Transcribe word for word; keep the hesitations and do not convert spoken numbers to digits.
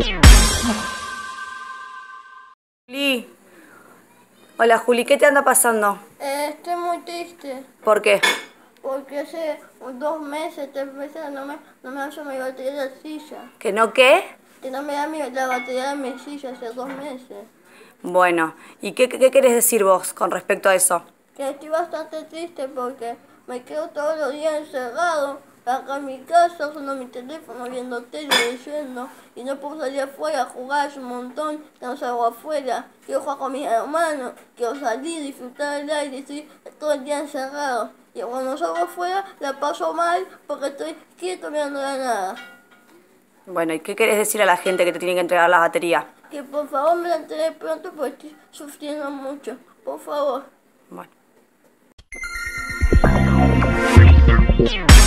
Juli. Hola Juli, ¿qué te anda pasando? Eh, estoy muy triste. ¿Por qué? Porque hace dos meses, tres meses no me, no me da mi batería de la silla. ¿Que no qué? Que no me da mi, la batería de mi silla hace dos meses. Bueno, ¿y qué, qué querés decir vos con respecto a eso? Que estoy bastante triste porque me quedo todos los días encerrado acá en mi casa, usando mi teléfono, viendo tele, leyendo, y no puedo salir afuera a jugar, es un montón, que no salgo afuera, quiero jugar con mis hermanos, quiero salir, disfrutar del aire, estoy todo el día encerrado, y cuando salgo afuera la paso mal porque estoy quieto mirando la nada. Bueno, ¿y qué querés decir a la gente que te tiene que entregar las baterías? Que por favor me la entreguen pronto porque estoy sufriendo mucho, por favor. Bueno.